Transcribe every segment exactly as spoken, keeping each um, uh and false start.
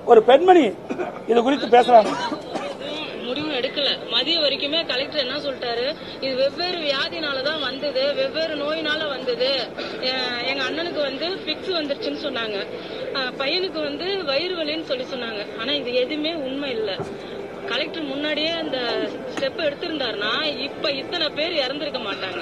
ஒரு பெண்மணி இது குறித்து பேசுறாங்க. முடிவு எடுக்கல. மதியம் வரைக்குமே கலெக்டர் என்ன சொல்லிட்டாரு, இது வெவ்வேறு வியாதினாலதான் வந்தது, வெவ்வேறு நோயினால வந்தது. எங்க அண்ணனுக்கு வந்து பிக்ஸ் வந்துருச்சுன்னு சொன்னாங்க, பையனுக்கு வந்து வயிறு வலின்னு சொல்லி சொன்னாங்க. ஆனா இது எதுவுமே உண்மை இல்ல. கலெக்டர் முன்னாடியே அந்த ஸ்டெப் எடுத்திருந்தாருன்னா இப்ப இத்தனை பேர் இறந்திருக்க மாட்டாங்க.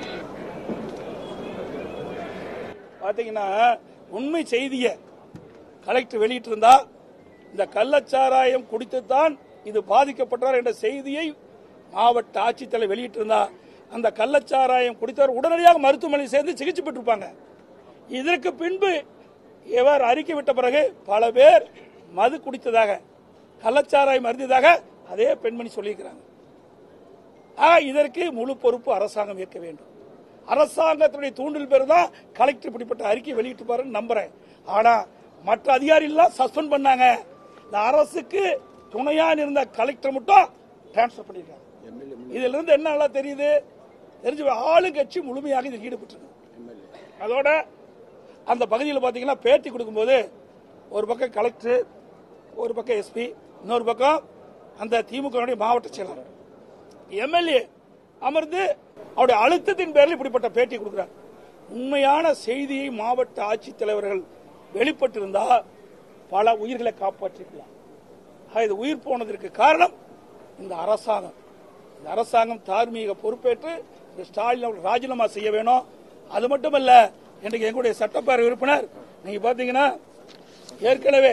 பாத்தீங்கன்னா உண்மை செய்திய கலெக்டர் வெளியிட்டு இருந்தா, இந்த கள்ளச்சாராயம் குடித்துத்தான் இது பாதிக்கப்பட்டார் என்ற செய்தியை மாவட்ட ஆட்சித்தலைவர் வெளியிட்டிருந்தா, அந்த கள்ளச்சாராயம் குடித்தவர் உடனடியாக மருத்துவமனையில் சேர்ந்து சிகிச்சை பெற்றிருப்பாங்க. இதற்கு பின்பு இவர் அறிக்கை விட்ட பிறகு பல பேர் மது குடித்ததாக, கள்ளச்சாராயம் அருந்ததாக அதே பெண்மணி சொல்லியிருக்கிறாங்க. இதற்கு முழு பொறுப்பு அரசாங்கம் ஏற்க வேண்டும். அரசாங்கத்தினுடைய தூண்டில் பேர் தான் கலெக்டர் இப்படிப்பட்ட அறிக்கை வெளியிட்டு நம்புறேன். ஆனா மற்ற அதிகாரிகள் சஸ்பெண்ட் பண்ணாங்க. இந்த அரசுக்கு துணையா இருந்த கலெக்டர் மட்டும் டிரான்ஸ்பர் பண்ணிருக்காங்க. இதுல இருந்து என்ன நல்லா தெரியுது, தெரிஞ்சு ஆளுங்கட்சி முழுமையாக இதில் ஈடுபட்டு. அதோட அந்த பகுதியில் பாத்தீங்கன்னா பேட்டி கொடுக்கும்போது ஒரு பக்கம் கலெக்டர், ஒரு பக்கம் எஸ்பி, இன்னொரு பக்கம் அந்த திமுக மாவட்ட செயலாளர், எம்எல்ஏ அமர்ந்து அவருடைய அழுத்தத்தின் பேரில் இப்படிப்பட்ட பேட்டி கொடுக்கிறார். உண்மையான செய்தியை மாவட்ட ஆட்சித்தலைவர்கள் வெளிப்பட்டிருந்தா பல உயிர்களை காப்பாற்றிக்கலாம். இது உயிர் போனதற்கு காரணம் இந்த அரசாங்கம். இந்த அரசாங்கம் தார்மீக பொறுப்பேற்று ஸ்டாலின் அவர்கள் ராஜினாமா செய்ய வேணும். அது மட்டுமல்ல, இன்றைக்கு எங்களுடைய சட்டப்பேரவை உறுப்பினர் நீங்க பாத்தீங்கன்னா ஏற்கனவே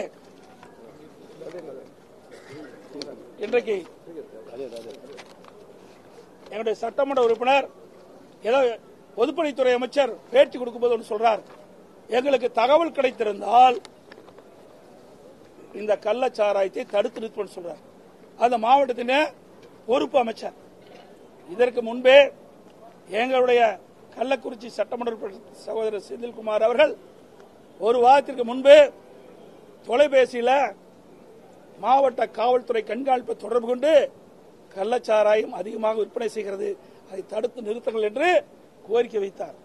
இன்றைக்கு எங்களுடைய சட்டமன்ற உறுப்பினர் ஏதோ பொதுப்பணித்துறை அமைச்சர் பேட்டி கொடுக்கும்போது ஒன்று சொல்றார், எங்களுக்கு தகவல் கிடைத்திருந்தால் இந்த கள்ளச்சாராயத்தை தடுத்து நிறுத்துவோம் சொல்றார். அந்த மாவட்டத்தின் பொறுப்பு அமைச்சர். இதற்கு முன்பே எங்களுடைய கள்ளக்குறிச்சி சட்டமன்ற சகோதரர் செந்தில்குமார் அவர்கள் ஒரு வாரத்திற்கு முன்பு தொலைபேசியில் மாவட்ட காவல்துறை கண்காணிப்பை தொடர்பு கொண்டு கள்ளச்சாராயம் அதிகமாக விற்பனை செய்கிறது, அதை தடுத்து நிறுத்துங்கள் என்று கோரிக்கை வைத்தார்.